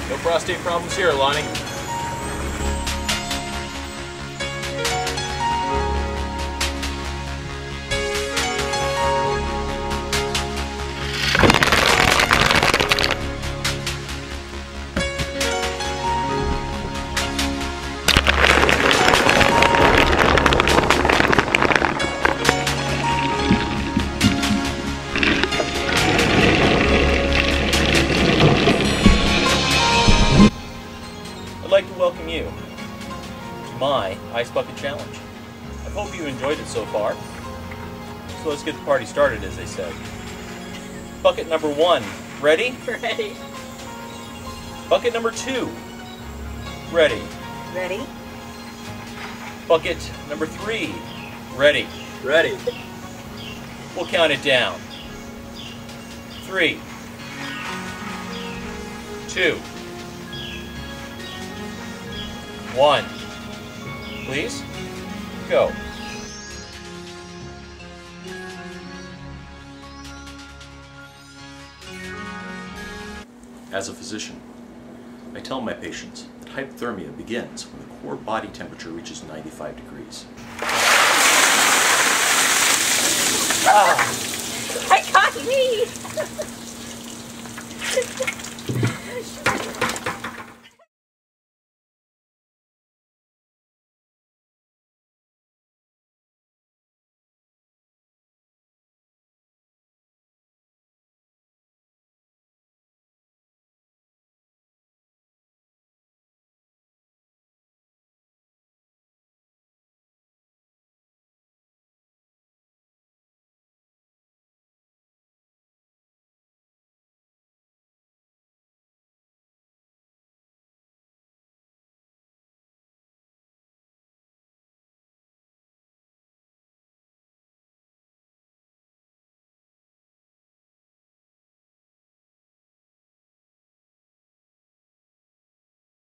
No prostate problems here, Lonnie. I'd like to welcome you to my Ice Bucket Challenge. I hope you enjoyed it so far. So let's get the party started, as they said. Bucket number 1, ready? Ready. Bucket number 2, ready. Ready. Bucket number 3, ready. Ready. We'll count it down. 3, 2, 1. Please, go. As a physician, I tell my patients that hypothermia begins when the core body temperature reaches 95 degrees. I got me!